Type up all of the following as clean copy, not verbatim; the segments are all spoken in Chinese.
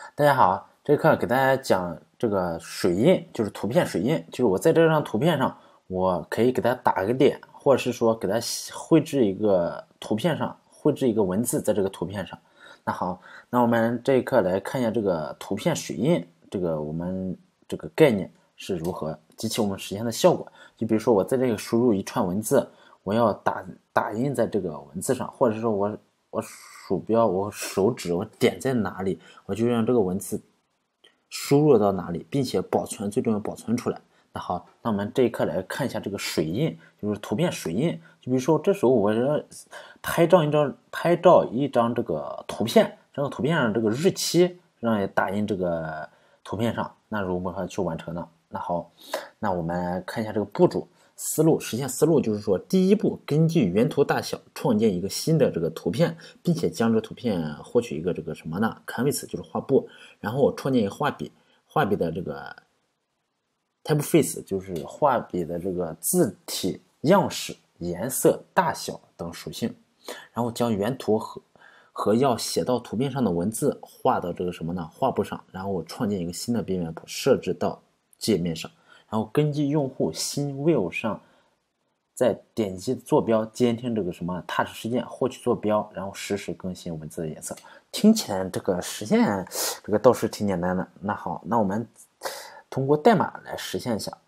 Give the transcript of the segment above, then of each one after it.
大家好，这课给大家讲这个水印，就是图片水印，就是我在这张图片上，我可以给它打个点，或者是说给它绘制一个图片上，绘制一个文字在这个图片上。那好，那我们这一课来看一下这个图片水印，这个我们这个概念是如何及其我们实现的效果。就比如说我在这个输入一串文字，我要打印在这个文字上，或者是说我鼠标我手指我点在哪里，我就让这个文字输入到哪里，并且保存，最重要保存出来。那好，那我们这一课来看一下这个水印，就是图片水印。就比如说这时候我要拍照一张这个图片，这个图片上这个日期让打印这个图片上，那如何去完成呢？那好，那我们看一下这个步骤。实现思路就是说，第一步，根据原图大小创建一个新的这个图片，并且将这图片获取一个这个什么呢 ？canvas 就是画布，然后创建一个画笔的这个 typeface 就是画笔的这个字体样式、颜色、大小等属性，然后将原图和要写到图片上的文字画到这个什么呢？画布上，然后我创建一个新的边缘图，设置到界面上。然后根据用户新 view 上再点击坐标监听这个什么 touch 事件，获取坐标，然后实时更新文字的颜色。听起来这个实现这个倒是挺简单的。那好，那我们通过代码来实现一下。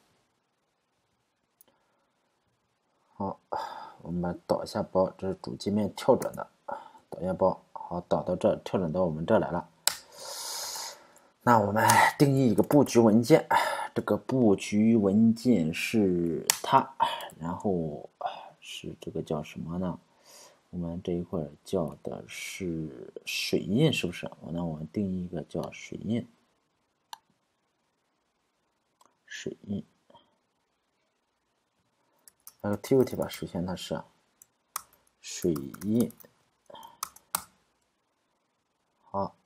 好，我们导一下包，这是主界面跳转的，导一下包，好，导到这，跳转到我们这来了。那我们定义一个布局文件，这个布局文件是它，然后是这个叫什么呢？我们这一块叫的是水印，是不是？那我们定义一个叫水印，水印 activity 吧，首先它是水印，好。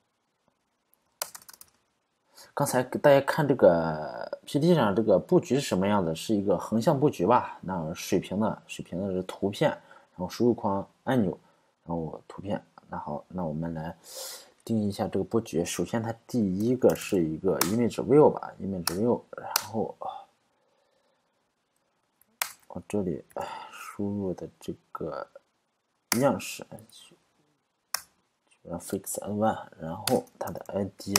刚才给大家看这个 PPT 上这个布局是什么样子，是一个横向布局吧？那水平的是图片，然后输入框按钮，然后图片。那好，那我们来定义一下这个布局。首先，它第一个是一个 image view 吧 ，image view，然后我这里输入的这个样式，fix n1，然后它的 ID。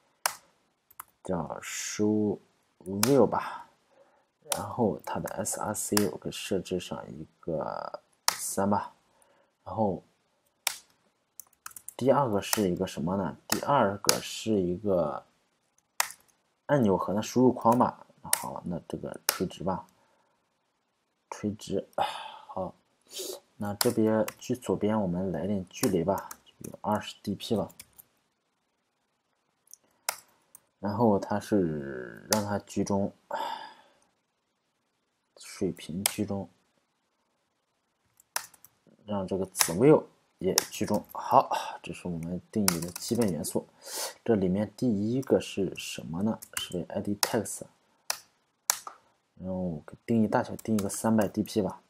叫show view 吧，然后它的 src 我给设置上一个3吧，然后第二个是一个什么呢？第二个是一个按钮和那输入框吧。好，那这个垂直吧，垂直。好，那这边距左边我们来点距离吧，就20dp 吧。然后它是让它居中，水平居中，让这个子 view 也居中。好，这是我们定义的基本元素。这里面第一个是什么呢？是为 id text， 然后定义大小定义个300dp 吧。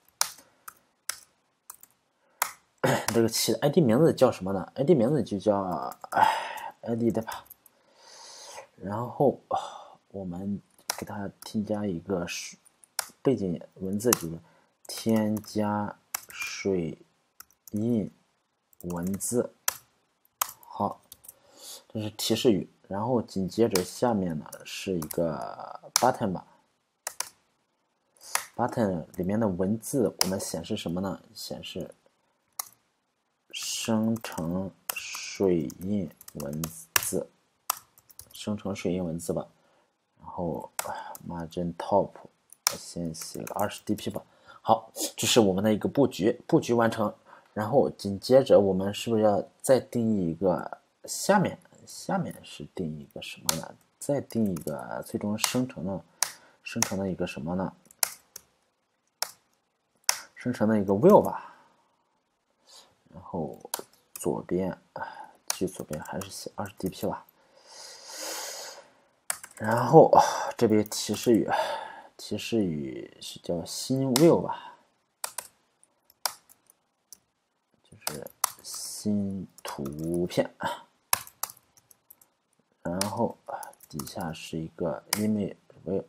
这个起的 id 名字叫什么呢 ？id 名字就叫id 对吧？然后我们给它添加一个背景文字，就是添加水印文字。好，这是提示语。然后紧接着下面呢是一个 button 吧。button 里面的文字我们显示什么呢？显示生成水印文字，生成水印文字吧。然后 margin top 先写个20dp 吧。好，这是我们的一个布局完成。然后紧接着我们是不是要再定义一个下面是定义一个什么呢？再定义一个最终生成的一个什么呢？生成的一个 view 吧。然后左边还是写20dp 吧。然后这边提示语是叫新 view 吧，就是新图片。 然后底下是一个 image view，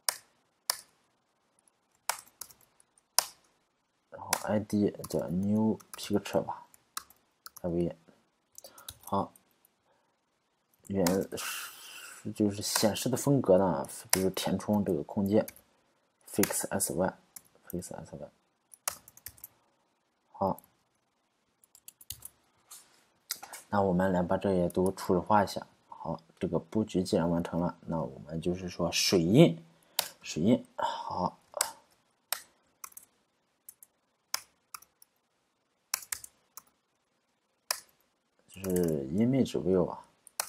然后 ID 叫 new picture 吧 ，v 好，就是显示的风格呢，就是填充这个空间 fix sy。好，那我们来把这些都初始化一下。好，这个布局既然完成了，那我们就是说水印，好，就是 image view 啊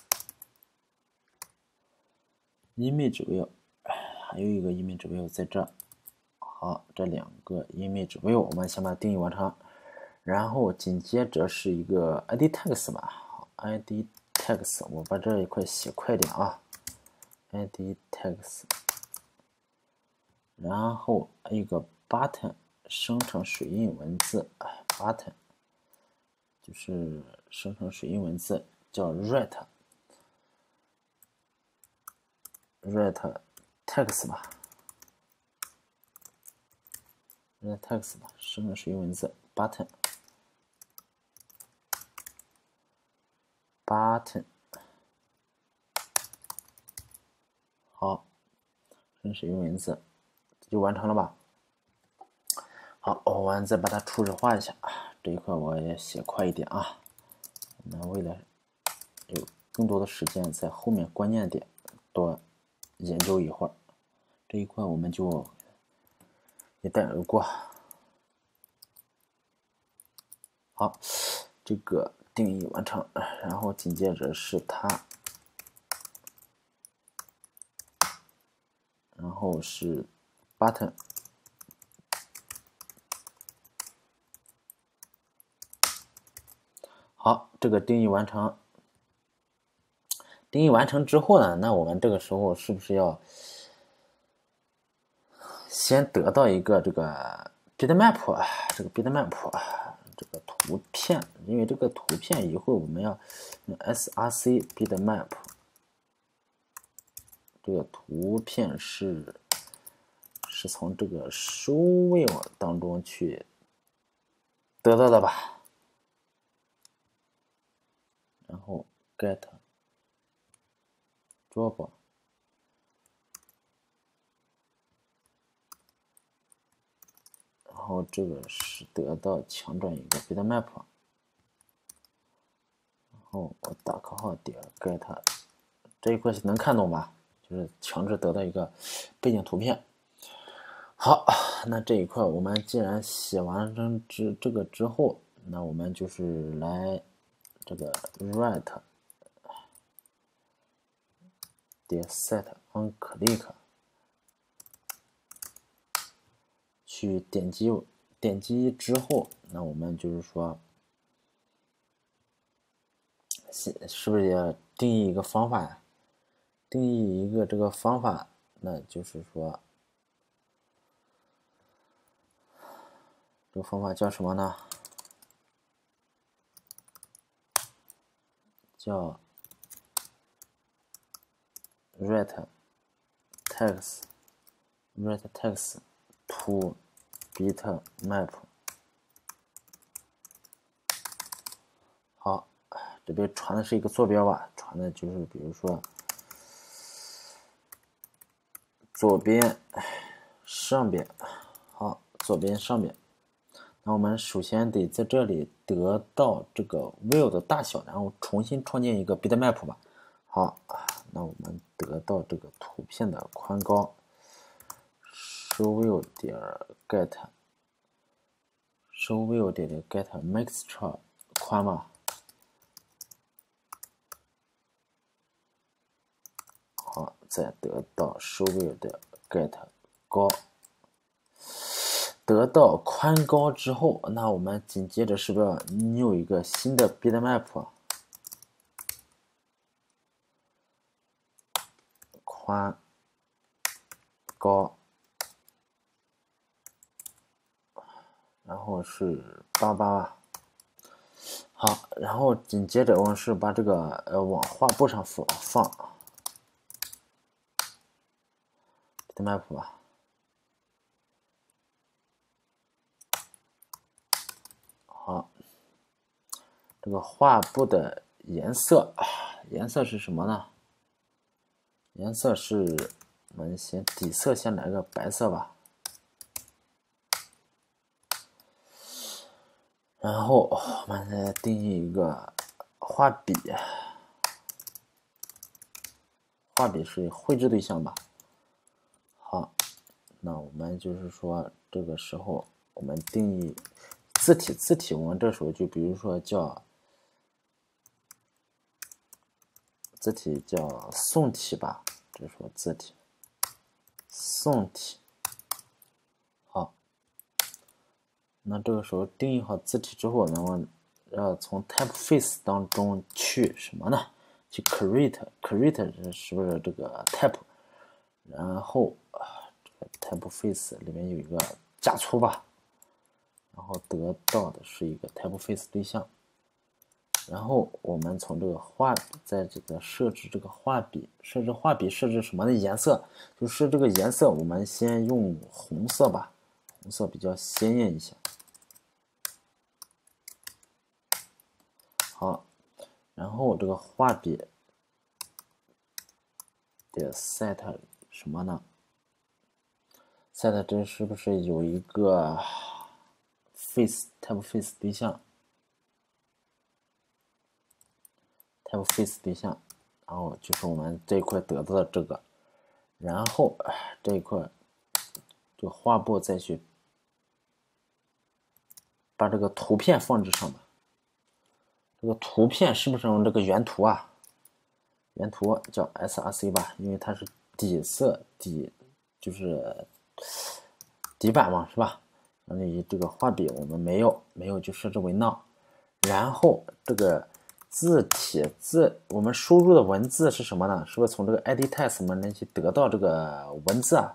，image view， 还有一个 image view 在这。好，这两个 image view 我们先把定义完成，然后紧接着是一个 id text 吧。好 ，id text 我把这一块写快点啊 ，id text， 然后一个 button 生成水印文字 ，button 就是生成水印文字叫 write text 吧。text 吧，生成水印文字 button， 好，生成水印文字就完成了吧？好，我们再把它初始化一下，这一块我也写快一点啊。我们为了有更多的时间在后面关键点多研究一会儿，这一块我们就一带而过。好，这个定义完成，然后紧接着是它，然后是 button， 好，这个定义完成。定义完成之后呢，那我们这个时候是不是要先得到一个这个 bitmap， 这个 bitmap 这个图片，因为这个图片一会儿我们要用 src bitmap， 这个图片是从这个 showview 当中去得到的吧，然后 get drop， 然后这个是得到强转一个 bitmap， 然后我打括号点 get， 这一块能看懂吧？就是强制得到一个背景图片。好，那这一块我们既然写完这个之后，那我们就是来这个 write 点 set on click 去点击之后，那我们就是说，是不是也定义一个方法呀？定义一个这个方法，那就是说，这个方法叫什么呢？叫 write text to bitmap。 好，这边传的是一个坐标吧，传的就是比如说左边上边，好，左边上边。那我们首先得在这里得到这个 view 的大小，然后重新创建一个 bitmap 吧。好，那我们得到这个图片的宽高 showview 点 get showview 点 get mixture 宽嘛。好，再得到 showview 的 get 高。得到宽高之后，那我们紧接着是不是要 new 一个新的 bitmap？ 宽高，然后是88吧。 好，然后紧接着我们是把这个往画布上放bitmap 吧。好，这个画布的颜色，颜色是什么呢？颜色是我们先底色先来个白色吧。然后我们再定义一个画笔，画笔是绘制对象吧。好，那我们就是说这个时候我们定义字体，我们这时候就比如说叫字体叫宋体吧，这说字体宋体。好，那这个时候定义好字体之后，那么要从 typeface 当中去什么呢？去 create 是不是这个 type？ 然后这个 typeface 里面有一个加粗吧，然后得到的是一个 typeface 对象。然后我们从这个画笔，在这个设置这个画笔，设置什么的颜色？就是这个颜色，我们先用红色吧，红色比较鲜艳一些。好，然后这个画笔的 set 什么呢 ？set 这是不是有一个 typeface 对象？typeface 对象，然后就是我们这一块得到的这个，然后这一块这个画布再去把这个图片放置上吧。这个图片是不是用这个原图啊？原图叫 src 吧，因为它是底色就是底板嘛，是吧？那你这个画笔我们没有就设置为 none。然后这个字体我们输入的文字是什么呢？是不是从这个 edit text 里面去得到这个文字啊？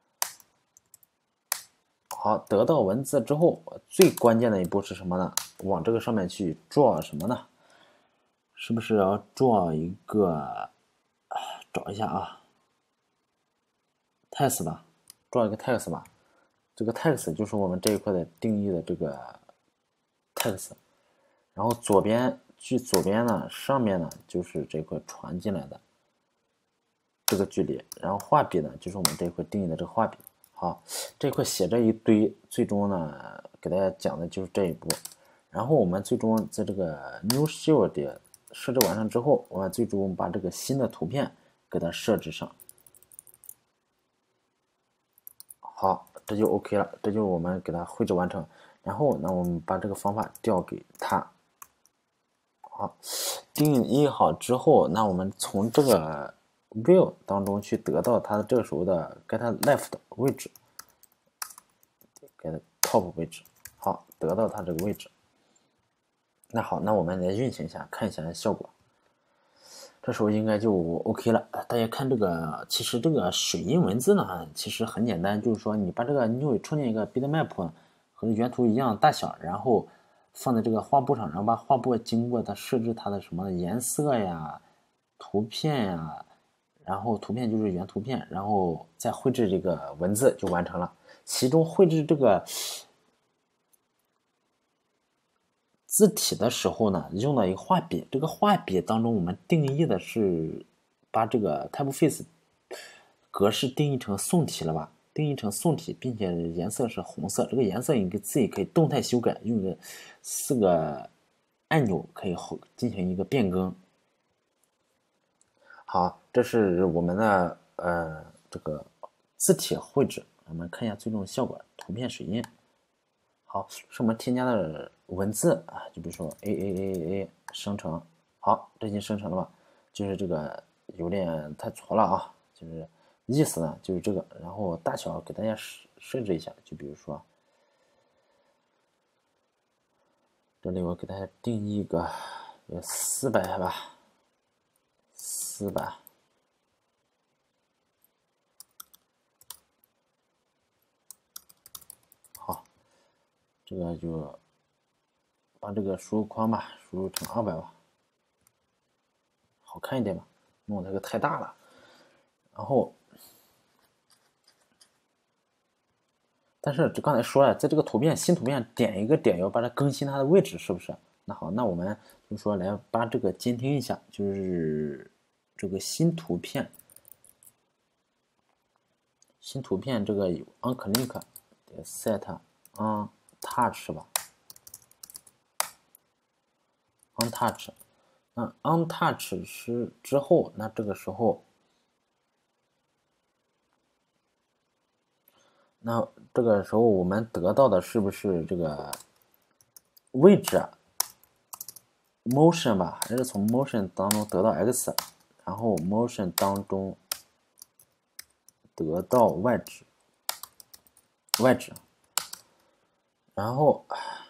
好，得到文字之后，最关键的一步是什么呢？往这个上面去draw什么呢？是不是要draw一个？找一下啊 ，text 吧，draw 一个 text 吧。这个 text 就是我们这一块的定义的这个 text。然后左边呢，上面呢就是这块传进来的这个距离，然后画笔呢就是我们这一块定义的这个画笔。好，这块写这一堆，最终呢给大家讲的就是这一步。然后我们最终在这个 New Shield 设置完成之后，我们最终把这个新的图片给它设置上。好，这就 OK 了，这就是我们给它绘制完成。然后呢，我们把这个方法调给它。好，定义好之后，那我们从这个 view 当中去得到它的这个时候的 get left 位置，get top 位置。好，得到它这个位置。那好，那我们来运行一下，看一下效果。这时候应该就 OK 了。大家看这个，其实这个水印文字呢，其实很简单，就是说你把这个你会创建一个 bitmap 和原图一样大小，然后放在这个画布上，然后把画布经过它设置它的什么颜色呀、图片呀，然后图片就是原图片，然后再绘制这个文字就完成了。其中绘制这个字体的时候呢，用到一个画笔。这个画笔当中，我们定义的是把这个 typeface 格式定义成宋体了吧？定义成宋体，并且颜色是红色。这个颜色你自己可以动态修改，用个4个按钮可以进行一个变更。好，这是我们的这个字体绘制。我们看一下最终效果，图片水印。好，是我们添加的文字啊，就比如说 a 生成。好，这已经生成了吧？就是这个有点太粗了啊，就是意思呢就是这个，然后大小给大家设置一下，就比如说这里我给大家定义一个400吧，400。好，这个就把这个输入框吧输入成200吧，好看一点吧，弄这个太大了。然后，但是这刚才说了，在这个新图片点一个点，要把它更新它的位置，是不是？那好，那我们就说来把这个监听一下，就是这个新图片这个有 onClick set on touch 吧 ，on touch。那 on touch 是之后，那这个时候，我们得到的是不是这个位置啊 ？motion 吧，还是从 motion 当中得到 x， 然后 motion 当中得到 y 值，然后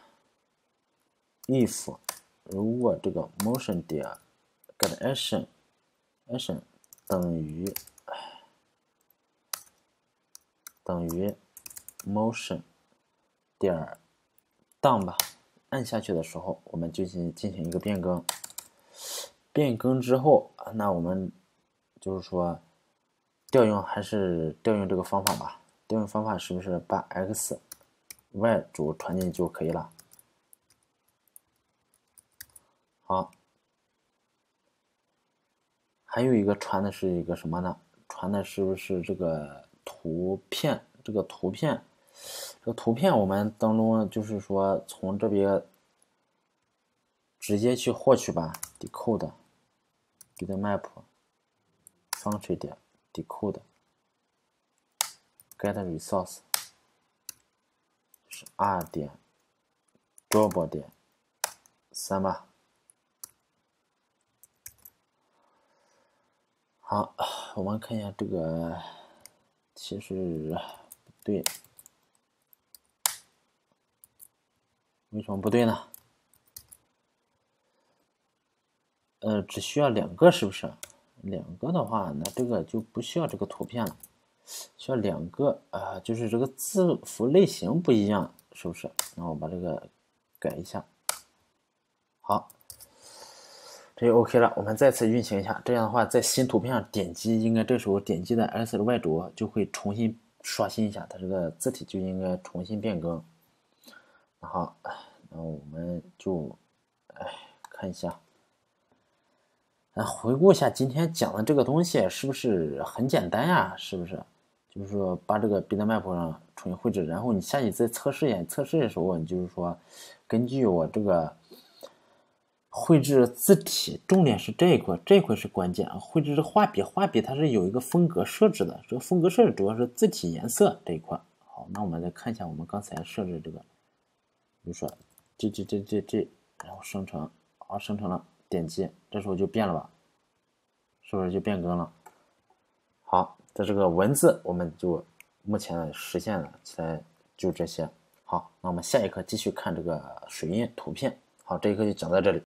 if 如果这个 motion 点 get action 等于motion 点 down 吧，按下去的时候，我们就进行一个变更。变更之后，那我们就是说还是调用这个方法吧。调用方法是不是把 x、y 轴传进去就可以了？好，还有一个传的是一个什么呢？传的是不是这个图片？这个图片我们当中就是说从这边直接去获取吧 ，decode bitmap function 点 decode get resource 是 r 点 drop 点3吧。好，我们看一下这个，其实不对，为什么不对呢？只需要2个，是不是？2个的话，那这个就不需要这个图片了，需要2个就是这个字符类型不一样，是不是？那我把这个改一下，好。这就 OK 了，我们再次运行一下。这样的话，在新图片上点击，应该这时候点击的 X 的 Y 轴就会重新刷新一下，它这个字体就应该重新变更。好，那我们就看一下，回顾一下今天讲的这个东西是不是很简单呀？是不是？就是说把这个 bitmap 上重新绘制，然后你下去再测试一下。测试的时候，你就是说根据我这个。绘制字体，重点是这一块是关键啊。绘制画笔它是有一个风格设置的，这个风格设置主要是字体颜色这一块。好，那我们再看一下我们刚才设置这个，比如说这，然后生成，好，生成了，点击，这时候就变了吧，是不是就变更了？好，在这个文字我们就目前实现了起来就这些。好，那我们下一课继续看这个水印图片。好，这一课就讲到这里。